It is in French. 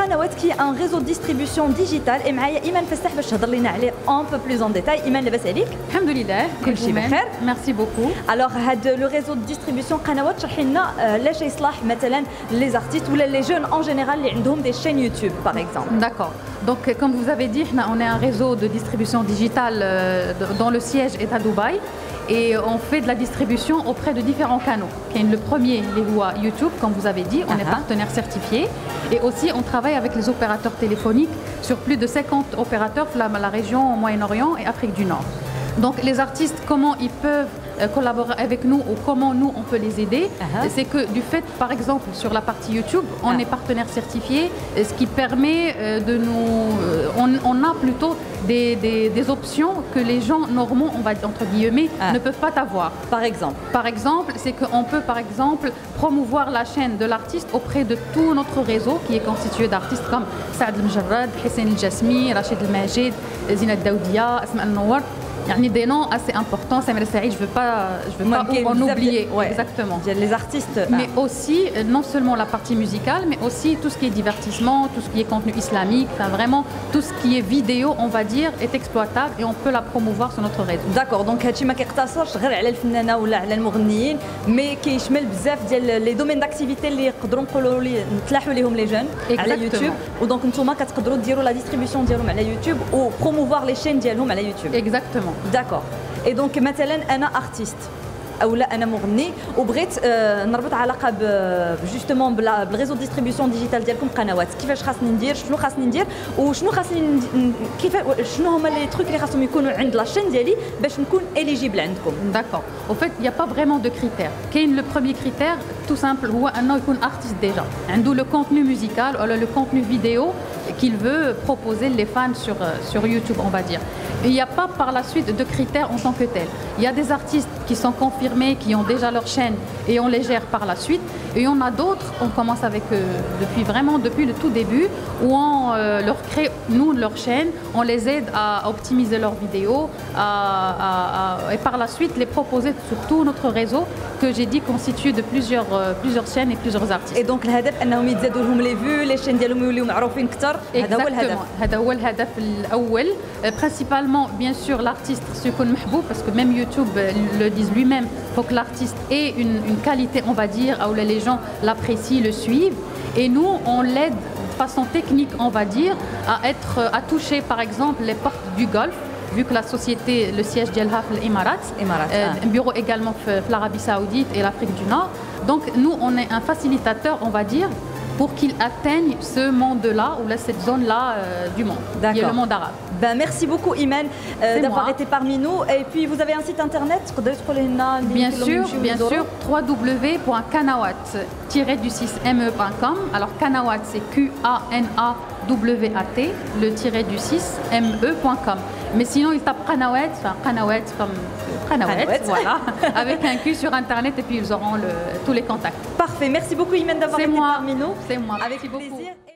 قنوات qui est un réseau de distribution digitale et معايا إيمان فساح باش تهضر لنا عليه un peu plus en détail. إيمان لاباس عليك؟ الحمد لله كل شيء بخير. Merci beaucoup. Alors هاد لو réseau de distribution قنوات شرحي لنا لاش يصلح مثلا les artistes ou les jeunes en général اللي عندهم des chaînes YouTube par exemple. D'accord. Donc, comme vous avez dit, on est un réseau de distribution digitale dont le siège est à Dubaï et on fait de la distribution auprès de différents canaux. Le premier, les voix YouTube, comme vous avez dit, on est partenaire certifié et aussi on travaille avec les opérateurs téléphoniques sur plus de 50 opérateurs dans la région Moyen-Orient et Afrique du Nord. Donc, les artistes, comment ils peuvent collaborer avec nous ou comment nous on peut les aider, c'est que du fait par exemple sur la partie YouTube on est partenaire certifié, ce qui permet de nous on a plutôt des options que les gens normaux, on va dire entre guillemets, ne peuvent pas avoir. Par exemple c'est qu'on peut par exemple promouvoir la chaîne de l'artiste auprès de tout notre réseau qui est constitué d'artistes comme Saad El Mjarrad, Hissène El Jasmi, Rachid El Majid, Zinat Daoudia, Asma El Nawar. Il y a des noms assez importants, Samira Saïd, je ne veux pas en oublier. Ouais. Exactement. Les artistes. Mais aussi, non seulement la partie musicale, mais aussi tout ce qui est divertissement, tout ce qui est contenu islamique, enfin vraiment tout ce qui est vidéo, on va dire, est exploitable et on peut la promouvoir sur notre réseau. D'accord, donc هادشي ما كيقتصرش غير على الفنانة ولا على المغنيين، مي كيشمل بزاف ديال لي دومين داكتيفيتي اللي يقدروا نقولوا لي نتلاحوا ليهم لي جون على يوتيوب، ودونك نتوما كتقدروا ديروا لا ديستريبيسيون ديالهم على يوتيوب و بروموفوار لي شين ديالهم على يوتيوب. Exactement. D'accord. Et donc مثلا انا ارتيست او لا انا مغني وبغيت نربط علاقه جوستومون بالريزو ديستريبيسيون ديجيتال ديالكم قنوات، كيفاش خاصني ندير، شنو خاصني ندير وشنو خاصني كيف شنو هما لي تروك اللي خاصهم يكونوا عند لاشين ديالي باش نكون éligible عندكم. D'accord. En fait, il n'y a pas vraiment de critères. Le premier critère, tout simple, هو انه يكون artiste déjà. عنده le contenu musical ou le contenu vidéo qu'il veut proposer les fans sur YouTube, on va dire. Et il n'y a pas par la suite de critères en tant que tels. Il y a des artistes qui sont confirmés, qui ont déjà leur chaîne et on les gère par la suite. Et on a d'autres, on commence avec depuis le tout début, où on leur crée, nous, leur chaîne, on les aide à optimiser leurs vidéos et par la suite les proposer sur tout notre réseau que j'ai dit constitué de plusieurs chaînes et plusieurs artistes. Et donc الهدف انهم يتزادوا لهم لي فيو، لي شين ديالهم يوليو معروفين اكثر، هذا هو الهدف. هذا هو الهدف الأول. Principalement, bien sûr, l'artiste se connaît mahboub parce que même YouTube le disent lui-même, il faut que l'artiste ait une qualité, on va dire, où les gens l'apprécient, le suivent. Et nous, on l'aide de façon technique, on va dire, à toucher, par exemple, les portes du Golfe, vu que la société, le siège d'El-Ha, l'Émirat, un bureau également de l'Arabie Saoudite et l'Afrique du Nord. Donc, nous, on est un facilitateur, on va dire, pour qu'ils atteignent ce monde-là ou cette zone-là du monde, qui est le monde arabe. Ben, merci beaucoup Iman d'avoir été parmi nous. Et puis vous avez un site internet, bien sûr, www.kanawat-me.com. Alors Kanawat c'est Q-A-N-A-W-A-T, le -me.com. Mais sinon ils tapent Kanawat, enfin Kanawat comme Kanawat, voilà, avec un Q sur internet et puis ils auront tous les contacts. Parfait, merci beaucoup Iman d'avoir été parmi nous. C'est moi, avec merci plaisir. Beaucoup.